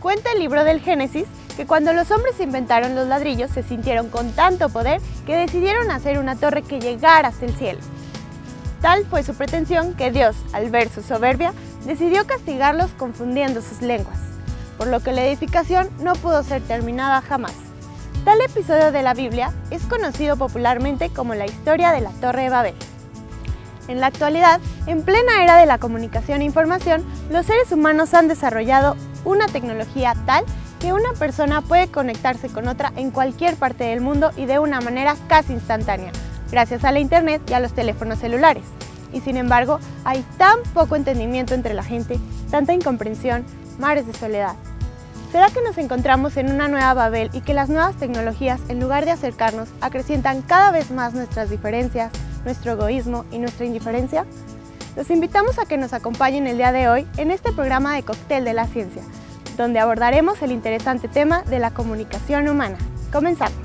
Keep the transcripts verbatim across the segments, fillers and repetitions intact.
Cuenta el libro del Génesis que cuando los hombres inventaron los ladrillos se sintieron con tanto poder que decidieron hacer una torre que llegara hasta el cielo. Tal fue su pretensión que Dios, al ver su soberbia, decidió castigarlos confundiendo sus lenguas, por lo que la edificación no pudo ser terminada jamás. Tal episodio de la Biblia es conocido popularmente como la historia de la Torre de Babel. En la actualidad, en plena era de la comunicación e información, los seres humanos han desarrollado una tecnología tal que una persona puede conectarse con otra en cualquier parte del mundo y de una manera casi instantánea, gracias a la internet y a los teléfonos celulares. Y sin embargo, hay tan poco entendimiento entre la gente, tanta incomprensión, mares de soledad. ¿Será que nos encontramos en una nueva Babel y que las nuevas tecnologías, en lugar de acercarnos, acrecientan cada vez más nuestras diferencias, nuestro egoísmo y nuestra indiferencia? Los invitamos a que nos acompañen el día de hoy en este programa de Cóctel de la Ciencia, donde abordaremos el interesante tema de la comunicación humana. Comenzamos.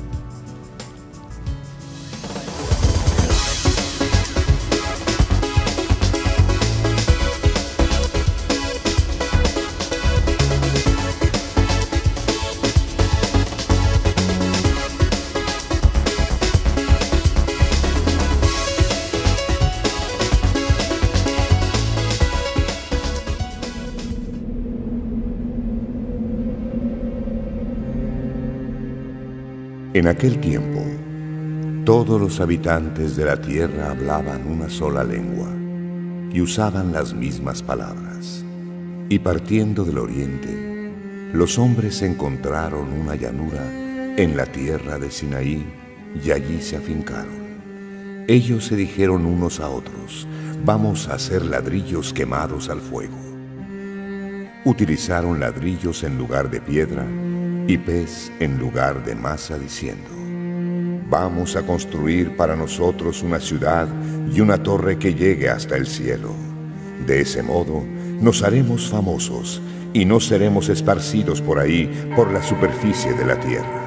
En aquel tiempo, todos los habitantes de la tierra hablaban una sola lengua y usaban las mismas palabras. Y partiendo del oriente, los hombres encontraron una llanura en la tierra de Sinaí y allí se afincaron. Ellos se dijeron unos a otros: vamos a hacer ladrillos quemados al fuego. Utilizaron ladrillos en lugar de piedra y pez en lugar de masa, diciendo: vamos a construir para nosotros una ciudad y una torre que llegue hasta el cielo. De ese modo nos haremos famosos y no seremos esparcidos por ahí, por la superficie de la tierra.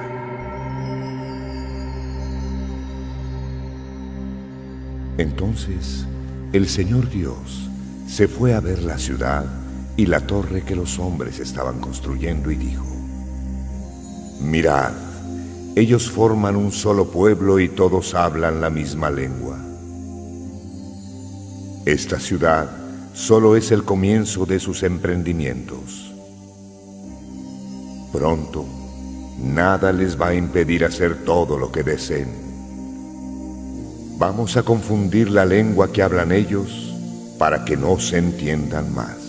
Entonces el Señor Dios se fue a ver la ciudad y la torre que los hombres estaban construyendo y dijo: mirad, ellos forman un solo pueblo y todos hablan la misma lengua. Esta ciudad solo es el comienzo de sus emprendimientos. Pronto, nada les va a impedir hacer todo lo que deseen. Vamos a confundir la lengua que hablan ellos para que no se entiendan más.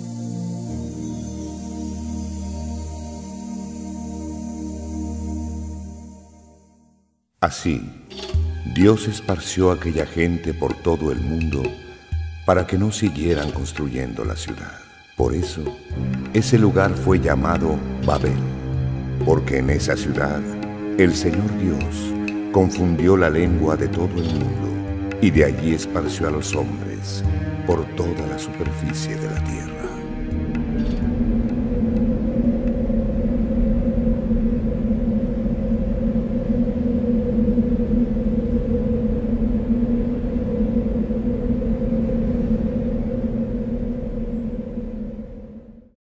Así, Dios esparció a aquella gente por todo el mundo para que no siguieran construyendo la ciudad. Por eso, ese lugar fue llamado Babel, porque en esa ciudad el Señor Dios confundió la lengua de todo el mundo y de allí esparció a los hombres por toda la superficie de la tierra.